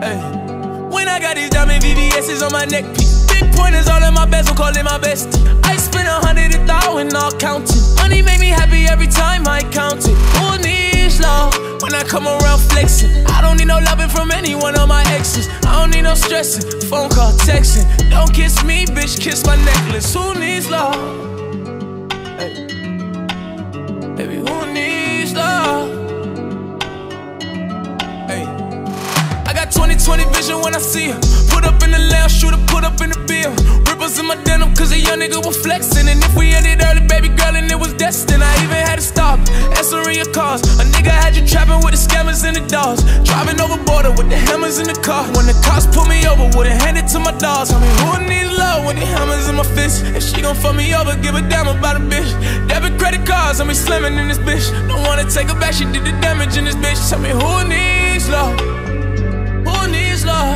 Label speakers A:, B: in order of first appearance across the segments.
A: Hey. When I got these diamond VVS's on my neck piece, big pointers all in my bezel, call it my bestie. I spend 100,000 all counting. Money make me happy every time I count it. Who needs love when I come around flexing? I don't need no loving from any one of my exes. I don't need no stressing, phone call, texting. Don't kiss me, bitch, kiss my necklace. Who needs love? Hey. Baby, who needs love? Hey. I got 20/20 vision when I see her. Put up in the lounge, shooter, put up in the bill. Rippers in my denim, cause a young nigga was flexing. And if we ended early, baby girl, and it was destined, I even had to stop, answering your calls. A nigga had you trapping with the scammers and the dogs. Driving over border with the hammers in the car. When the cops pull me over, wouldn't hand it to my dogs. I mean, who needs love when the hammers in my fist? If she gon' fuck me over, give a damn about a bitch. Debit credit cards, I mean, slamming in this bitch. Don't wanna take her back, she did the damage in this bitch. Tell me, who needs love? Who needs love?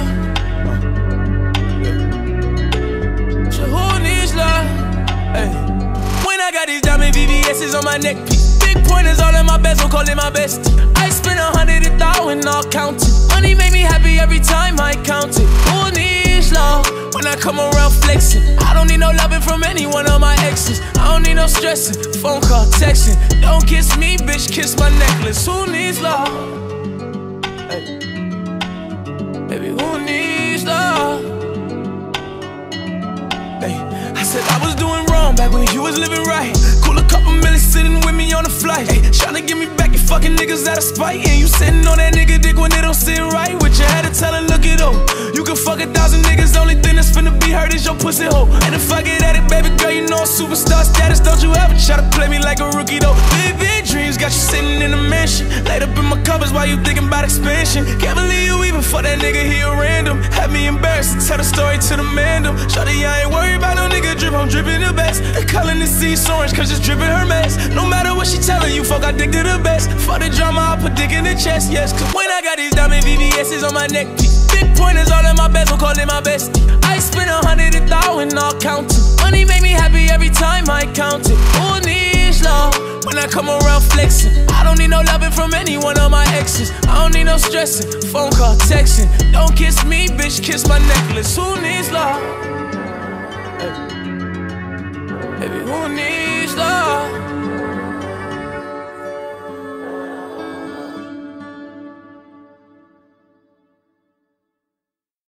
A: So who needs love? Hey. When I got these diamond VVS's on my neck piece, big pointers all in my bezel, call it my bestie. I spend 100,000 all counting. Money make me happy every time I count it. Who needs love when I come around flexing? I don't need no loving from any one of my exes. I don't need no stressing, phone call, texting. Don't kiss me, bitch, kiss my necklace. Who needs love? Hey. Baby, who needs love? Hey. I said I was doing wrong back when you was living right. Cool a couple million sitting with me on the flight. Hey, tryna get me back, you fucking niggas out of spite. And you sitting on that nigga dick when they don't sit right with you. Had to tell her, look it up. You can fuck 1,000 niggas, the only thing that's finna be hurt is your pussy hole. And if I get at it, baby girl, you know I'm superstar status. Don't you ever try to play me like a rookie though. Vivid dreams got you sitting in a mansion, laid up in my covers while you thinking about expansion. Can't believe you even fuck that nigga, he a random. Had me embarrassed to tell the story to the mandem. Shawty, I ain't worried about no nigga drip, I'm dripping the best. They calling the sea orange cause it's dripping her mess. No matter what she telling you, fuck, I dick to the best. Fuck the drama, I put dick in the chest, yes. Cause when I got these diamond VVS's on my neck piece, big pointers all in my bezel, call it my bestie. I spend 100,000 all counting. Money make me happy every time I count it. Who needs love when I come around flexing? I don't need no loving from any one of my exes. I don't need no stressing, phone call, texting. Don't kiss me, bitch, kiss my necklace. Who needs love? Hey. Baby, who needs love?